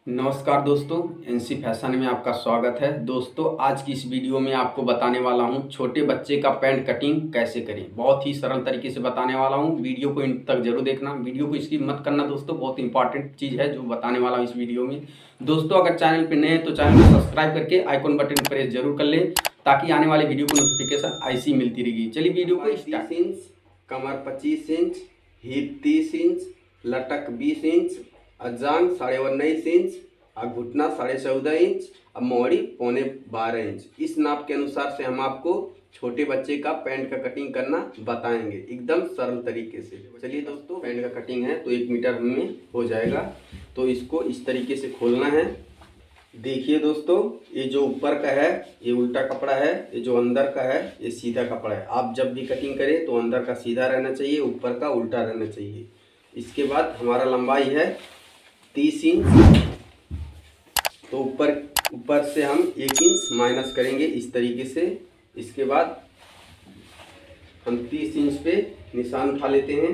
नमस्कार दोस्तों, NC fashion में आपका स्वागत है। दोस्तों, आज की इस वीडियो में आपको बताने वाला हूं छोटे बच्चे का पैंट कटिंग कैसे करें। बहुत ही सरल तरीके से बताने वाला हूं। वीडियो को इन तक जरूर देखना, वीडियो को स्किप मत करना दोस्तों। बहुत इंपॉर्टेंट चीज़ है जो बताने वाला हूँ इस वीडियो में। दोस्तों, अगर चैनल पर नए हैं तो चैनल को सब्सक्राइब करके आइकॉन बटन प्रेस जरूर कर लें ताकि आने वाले वीडियो को नोटिफिकेशन ऐसी मिलती रहेगी। चलिए वीडियो को 30 इंच, कमर 25 इंच, हिप 30 इंच, लटक 20 इंच, जांग 19.5 इंच और घुटना 14.5 इंच और मोहरी 12.25 इंच। इस नाप के अनुसार से हम आपको छोटे बच्चे का पैंट का कटिंग करना बताएंगे एकदम सरल तरीके से। चलिए दोस्तों, पैंट का कटिंग है तो 1 मीटर में हो जाएगा। तो इसको इस तरीके से खोलना है। देखिए दोस्तों, ये जो ऊपर का है ये उल्टा कपड़ा है, ये जो अंदर का है ये सीधा कपड़ा है। आप जब भी कटिंग करें तो अंदर का सीधा रहना चाहिए, ऊपर का उल्टा रहना चाहिए। इसके बाद हमारा लंबाई है 30 इंच, तो ऊपर से हम 1 इंच माइनस करेंगे इस तरीके से। इसके बाद हम 30 इंच पे निशान उठा लेते हैं।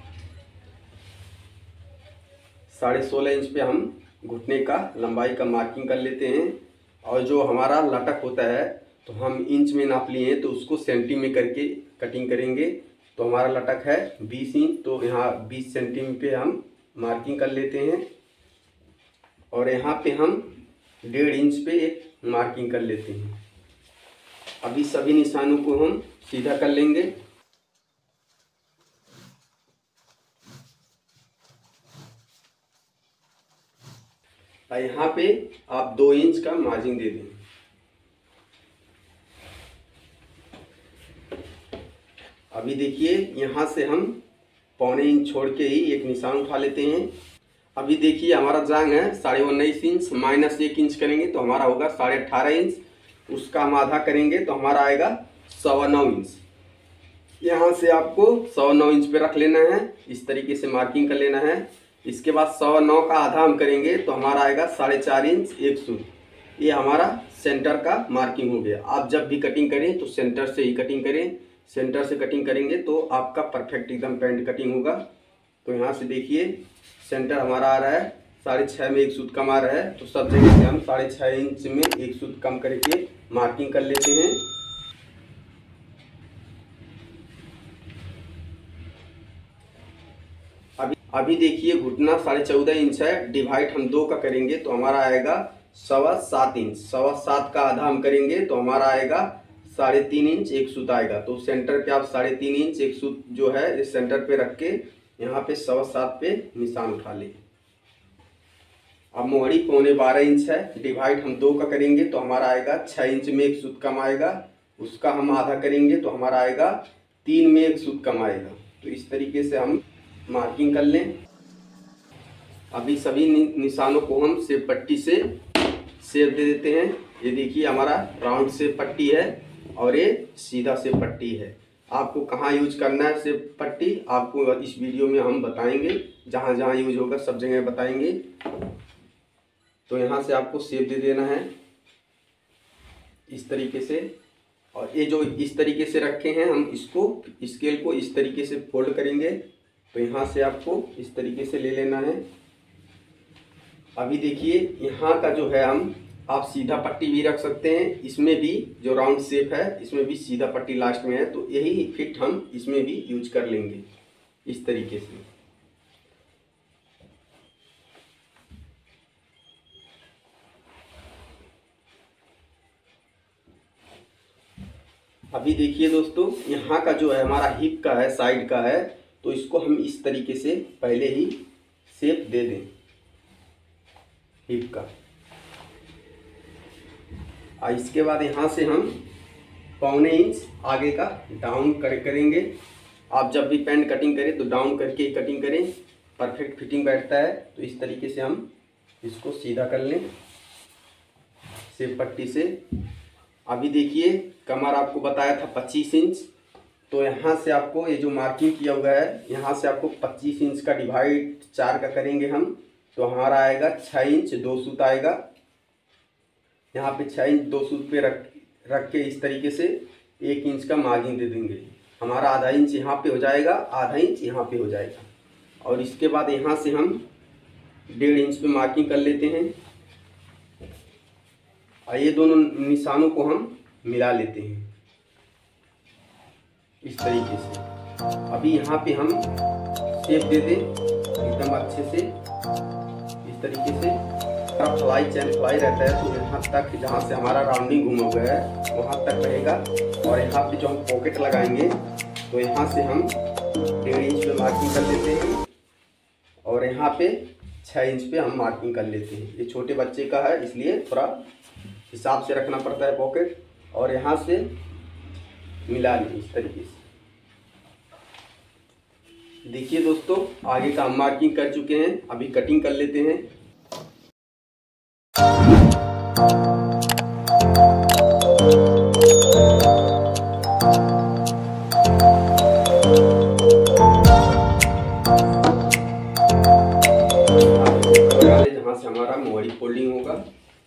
16.5 इंच पे हम घुटने का लंबाई का मार्किंग कर लेते हैं। और जो हमारा लटक होता है तो हम इंच में नाप लिए हैं तो उसको सेंटी में करके कटिंग करेंगे। तो हमारा लटक है 20 इंच, तो यहाँ 20 सेंटीमीटर पे हम मार्किंग कर लेते हैं। और यहाँ पे हम 1.5 इंच पे एक मार्किंग कर लेते हैं। अभी सभी निशानों को हम सीधा कर लेंगे। और यहाँ पे आप 2 इंच का मार्जिन दे दें। अभी देखिए, यहाँ से हम 1.25 इंच छोड़ के ही एक निशान उठा लेते हैं। अभी देखिए, हमारा जांग है 19.5 इंच, माइनस 1 इंच करेंगे तो हमारा होगा 18.5 इंच। उसका हम आधा करेंगे तो हमारा आएगा 9.25 इंच। यहाँ से आपको 9.25 इंच पे रख लेना है, इस तरीके से मार्किंग कर लेना है। इसके बाद 9.25 का आधा हम करेंगे तो हमारा आएगा 4.5 इंच 1 सूत। ये हमारा सेंटर का मार्किंग हो गया। आप जब भी कटिंग करें तो सेंटर से ही कटिंग करें। सेंटर से कटिंग करेंगे तो आपका परफेक्ट एकदम पैंट कटिंग होगा। तो यहाँ से देखिए, सेंटर हमारा आ रहा है 6.5 में 1 सूत कम आ रहा है, तो सब जगह से हम 6.5 इंच में 1 सूत कम करके मार्किंग कर लेते हैं। अभी देखिए, घुटना 14.5 इंच है, डिवाइड हम 2 का करेंगे तो हमारा आएगा 7.25 इंच। 7.25 का आधा हम करेंगे तो हमारा आएगा 3.5 इंच 1 सूत आएगा। तो सेंटर पे आप 3.5 इंच 1 सूत जो है इस सेंटर पे रख के यहाँ पे 7.25 पे निशान उठा ले। अब मोहरी 12.25 इंच है, डिवाइड हम 2 का करेंगे तो हमारा आएगा 6 इंच में 1 सूत कम आएगा। उसका हम आधा करेंगे तो हमारा आएगा 3 में 1 सूत कम आएगा। तो इस तरीके से हम मार्किंग कर लें। अभी सभी निशानों को हम सेब पट्टी से शेप दे देते हैं। ये देखिए, हमारा राउंड शेप पट्टी है और ये सीधा शेप पट्टी है। आपको कहाँ यूज करना है शेप पट्टी, आपको इस वीडियो में हम बताएंगे। जहाँ जहाँ यूज होगा सब जगह बताएंगे। तो यहाँ से आपको शेप दे देना है इस तरीके से। और ये जो इस तरीके से रखे हैं, हम इसको स्केल को इस तरीके से फोल्ड करेंगे। तो यहाँ से आपको इस तरीके से ले लेना है। अभी देखिए, यहाँ का जो है आप सीधा पट्टी भी रख सकते हैं। इसमें भी जो राउंड शेप है इसमें भी सीधा पट्टी लास्ट में है, तो यही फिट हम इसमें भी यूज कर लेंगे इस तरीके से। अभी देखिए दोस्तों, यहाँ का जो है हमारा हिप का है, साइड का है, तो इसको हम इस तरीके से पहले ही शेप दे दें हिप का। और इसके बाद यहाँ से हम 1.25 इंच आगे का डाउन करेंगे। आप जब भी पैंट कटिंग करें तो डाउन करके ही कटिंग करें, परफेक्ट फिटिंग बैठता है। तो इस तरीके से हम इसको सीधा कर लें शेप पट्टी से। अभी देखिए, कमर आपको बताया था 25 इंच, तो यहाँ से आपको ये जो मार्किंग किया हुआ है यहाँ से आपको 25 इंच का डिवाइड 4 का करेंगे हम, तो हमारा आएगा 6 इंच 2 सूत आएगा। यहाँ पे 6 इंच 2 सूत पे रख के इस तरीके से 1 इंच का मार्जिन दे देंगे। हमारा आधा इंच यहाँ पे हो जाएगा, आधा इंच यहाँ पे हो जाएगा। और इसके बाद यहाँ से हम 1.5 इंच पे मार्किंग कर लेते हैं और ये दोनों निशानों को हम मिला लेते हैं इस तरीके से। अभी यहाँ पे हम शेप दे दें एकदम अच्छे से इस तरीके से। फ्लाई चैन फ्लाई रहता है तो यहाँ तक जहाँ से हमारा राउंडिंग घूमा हुआ है वहाँ तक रहेगा। और यहाँ पे जो हम पॉकेट लगाएंगे तो यहाँ से हम 1.5 इंच पे मार्किंग कर लेते हैं और यहाँ पे 6 इंच पे हम मार्किंग कर लेते हैं। ये छोटे बच्चे का है इसलिए थोड़ा हिसाब से रखना पड़ता है पॉकेट। और यहाँ से मिला लें इस तरीके से। देखिए दोस्तों, आगे का हम मार्किंग कर चुके हैं, अभी कटिंग कर लेते हैं। जहाँ से हमारा मोहरी फोल्डिंग होगा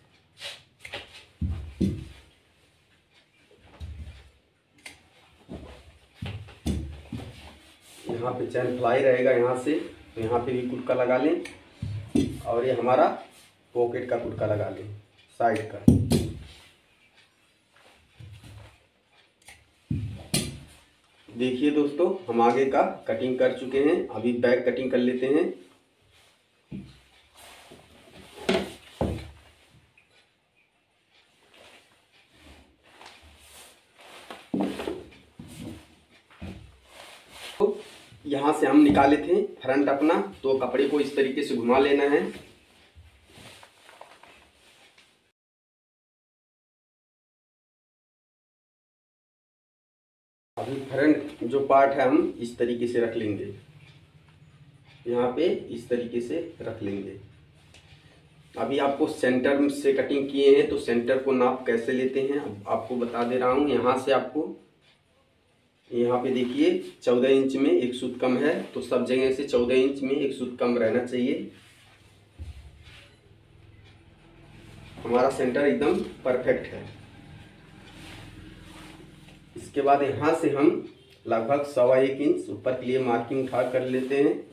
यहाँ पे चैन फ्लाई रहेगा यहाँ से, तो यहाँ पे भी कुटका लगा लें। और ये हमारा पॉकेट का कुटका लगा लें साइड का। देखिए दोस्तों, हम आगे का कटिंग कर चुके हैं, अभी बैक कटिंग कर लेते हैं। तो यहाँ से हम निकाले थे फ्रंट अपना, तो कपड़े को इस तरीके से घुमा लेना है। अभी फ्रंट जो पार्ट है हम इस तरीके से रख लेंगे, यहाँ पे इस तरीके से रख लेंगे। अभी आपको सेंटर से कटिंग किए हैं तो सेंटर को नाप कैसे लेते हैं अब आपको बता दे रहा हूँ। यहाँ से आपको यहाँ पे देखिए 14 इंच में एक सूत कम है, तो सब जगह से 14 इंच में एक सूत कम रहना चाहिए। हमारा सेंटर एकदम परफेक्ट है। इसके बाद यहाँ से हम लगभग 1.25 इंच ऊपर के लिए मार्किंग उठा कर लेते हैं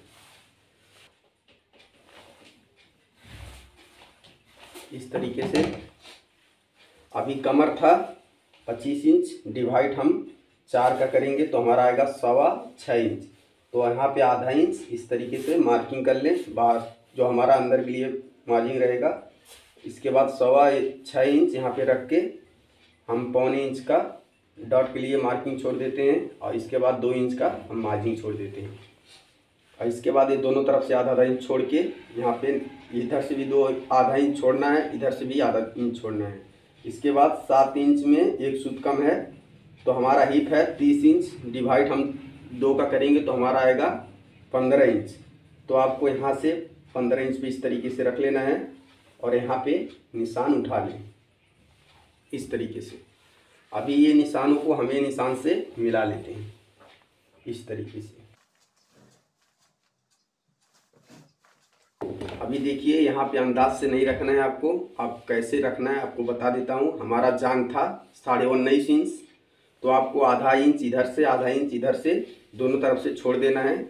इस तरीके से। अभी कमर था 25 इंच, डिवाइड हम 4 का करेंगे तो हमारा आएगा 6.25 इंच। तो यहाँ पे आधा इंच इस तरीके से मार्किंग कर लें, बाहर जो हमारा अंदर के लिए मार्जिन रहेगा। इसके बाद 6.25 इंच यहाँ पे रख के हम 1.25 इंच का डॉट के लिए मार्किंग छोड़ देते हैं और इसके बाद 2 इंच का हम मार्जिन छोड़ देते हैं। और इसके बाद ये दोनों तरफ से आधा इंच छोड़ के यहाँ पे इधर से भी आधा इंच छोड़ना है, इधर से भी आधा इंच छोड़ना है। इसके बाद 7 इंच में एक सूत कम है, तो हमारा हिप है 30 इंच, डिवाइड हम 2 का करेंगे तो हमारा आएगा 15 इंच। तो आपको यहाँ से 15 इंच पे इस तरीके से रख लेना है और यहाँ पे निशान उठा लें इस तरीके से। अभी ये निशानों को हमें निशान से मिला लेते हैं इस तरीके से। अभी देखिए यहाँ पे अंदाज से नहीं रखना है आपको, आप कैसे रखना है आपको बता देता हूँ। हमारा जांग था 19.5 इंच, तो आपको आधा इंच इधर से आधा इंच इधर से दोनों तरफ से छोड़ देना है।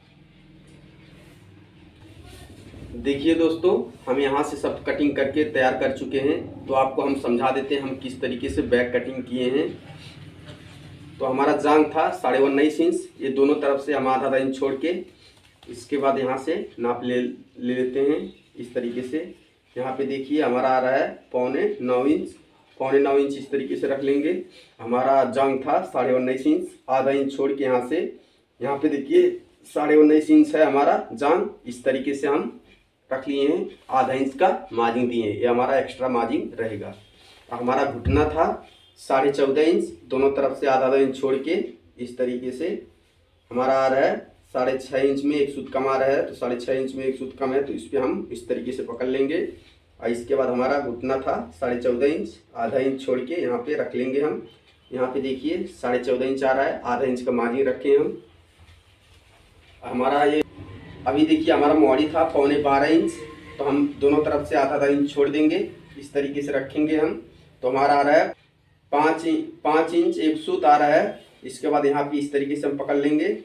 देखिए दोस्तों, हम यहाँ से सब कटिंग करके तैयार कर चुके हैं, तो आपको हम समझा देते हैं हम किस तरीके से बैक कटिंग किए हैं। तो हमारा जांग था 19.5 इंच, ये दोनों तरफ से हम आधा इंच छोड़ के इसके बाद यहाँ से नाप ले लेते हैं इस तरीके से। यहाँ पे देखिए हमारा आ रहा है 9.25 इंच, 9.25 इंच इस तरीके से रख लेंगे। हमारा जांग था 19.5 इंच, आधा इंच छोड़ के यहाँ से यहाँ पे देखिए 19.5 इंच है हमारा जांग, इस तरीके से हम रख लिए हैं। आधा इंच का मार्जिन दिए, ये हमारा एक्स्ट्रा मार्जिन रहेगा। हमारा घुटना था 14.5 इंच, दोनों तरफ से आधा इंच छोड़ के इस तरीके से हमारा आ रहा है 6.5 इंच में एक सूत कम आ रहा है, तो 6.5 इंच में एक सूत कम है, तो इस पर हम इस तरीके से पकड़ लेंगे। और इसके बाद हमारा घुटना था 14.5 इंच, आधा इंच छोड़ के यहाँ पे रख लेंगे हम। यहाँ पे देखिए 14.5 इंच आ रहा है, आधा इंच का मार्जिन रखें हम। हमारा ये अभी देखिए हमारा मोहरी था 12.25 इंच, तो हम दोनों तरफ से आधा इंच छोड़ देंगे, इस तरीके से रखेंगे हम। तो हमारा आ रहा है 5 इंच एक सूत आ रहा है। इसके बाद यहाँ पे इस तरीके से हम पकड़ लेंगे,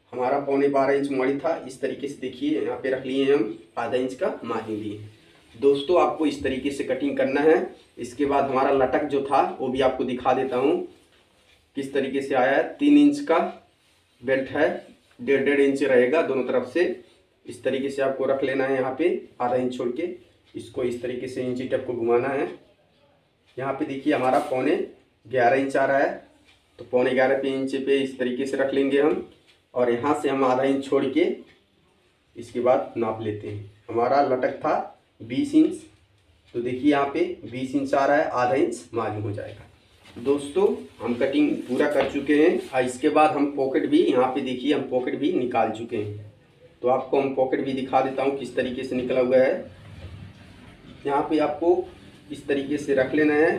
हमारा 12.25 इंच मॉडी था। इस तरीके से देखिए यहाँ पे रख लिए हम, आधा इंच का मार्जिन लिए। दोस्तों आपको इस तरीके से कटिंग करना है। इसके बाद हमारा लटक जो था वो भी आपको दिखा देता हूँ किस तरीके से आया है। 3 इंच का बेल्ट है, 1.5 इंच रहेगा दोनों तरफ से। इस तरीके से आपको रख लेना है यहाँ पे, आधा इंच छोड़ के इसको इस तरीके से इंची टेप को घुमाना है। यहाँ पे देखिए हमारा 11.25 इंच आ रहा है, तो 11.25 इंच पे इस तरीके से रख लेंगे हम। और यहाँ से हम आधा इंच छोड़ के इसके बाद नाप लेते हैं। हमारा लटक था 20 इंच, तो देखिए यहाँ पे 20 इंच आ रहा है, आधा इंच मालूम हो जाएगा। दोस्तों हम कटिंग पूरा कर चुके हैं और इसके बाद हम पॉकेट भी, यहाँ पे देखिए हम पॉकेट भी निकाल चुके हैं। तो आपको हम पॉकेट भी दिखा देता हूँ किस तरीके से निकला हुआ है। यहाँ पे आपको इस तरीके से रख लेना है।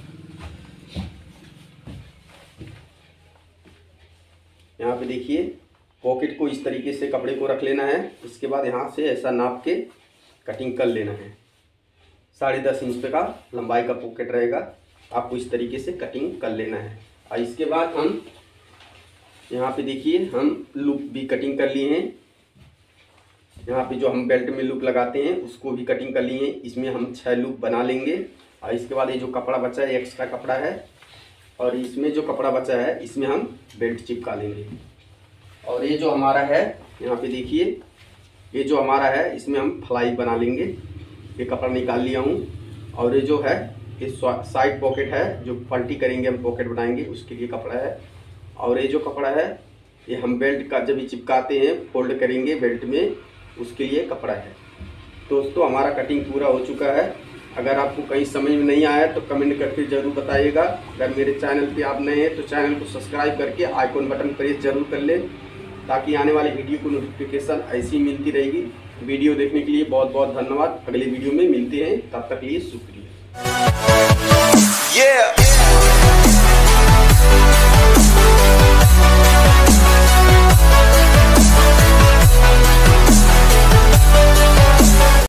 यहाँ पे देखिए पॉकेट को इस तरीके से कपड़े को रख लेना है। इसके बाद यहाँ से ऐसा नाप के कटिंग कर लेना है। 10.5 इंच का लंबाई का पॉकेट रहेगा, आपको इस तरीके से कटिंग कर लेना है। और इसके बाद हम यहाँ पे देखिए हम लूप भी कटिंग कर लिए हैं। यहाँ पे जो हम बेल्ट में लूप लगाते हैं उसको भी कटिंग कर लिए हैं। इसमें हम 6 लूप बना लेंगे। और इसके बाद ये जो कपड़ा बचा है एक्स्ट्रा कपड़ा है, और इसमें जो कपड़ा बचा है इसमें हम बेल्ट चिपका लेंगे। और ये जो हमारा है यहाँ पे देखिए, ये जो हमारा है इसमें हम फ्लाई बना लेंगे। ये कपड़ा निकाल लिया हूँ। और ये जो है ये साइड पॉकेट है, जो पलटी करेंगे हम पॉकेट बनाएंगे उसके लिए कपड़ा है। और ये जो कपड़ा है ये हम बेल्ट का जब भी चिपकाते हैं फोल्ड करेंगे बेल्ट में, उसके लिए कपड़ा है। दोस्तों हमारा कटिंग पूरा हो चुका है। अगर आपको कहीं समझ में नहीं आया तो कमेंट करके ज़रूर बताइएगा। अगर मेरे चैनल पे आप नए हैं तो चैनल को सब्सक्राइब करके आइकॉन बटन प्रेस जरूर कर लें, ताकि आने वाले वीडियो को नोटिफिकेशन ऐसी ही मिलती रहेगी। वीडियो देखने के लिए बहुत बहुत धन्यवाद। अगले वीडियो में मिलते हैं, तब तक के लिए शुक्रिया।